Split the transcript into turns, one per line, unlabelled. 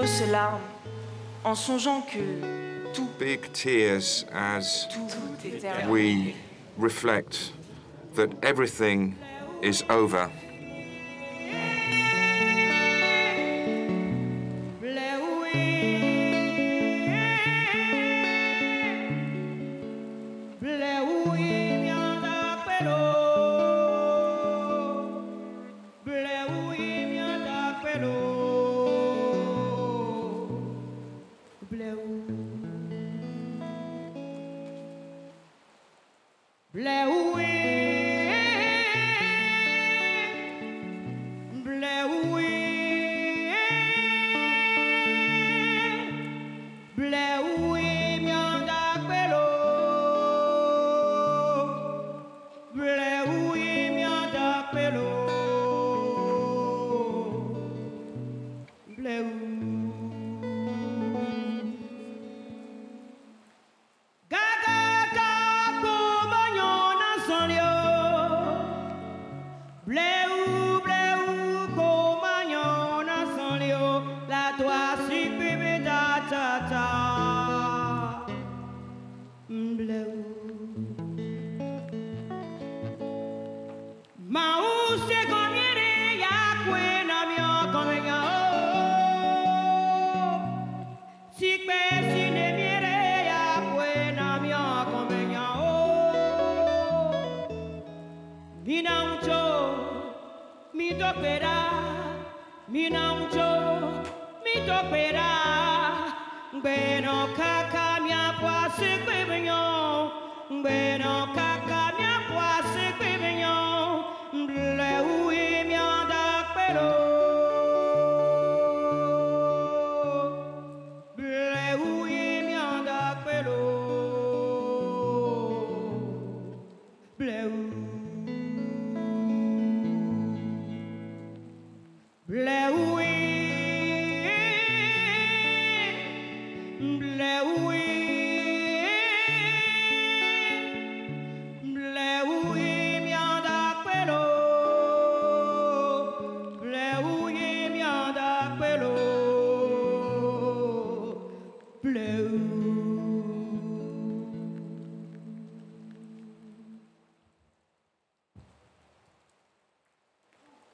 nombreuses larmes en songeant que tout,
Big tears as
tout est terminé.
we reflect that everything is over.
Bueno, caca, mi agua se bebeño. Bueno, caca, mi agua se bebeño. Bleu y mi anda pero. Bleu y mi anda pero. Bleu.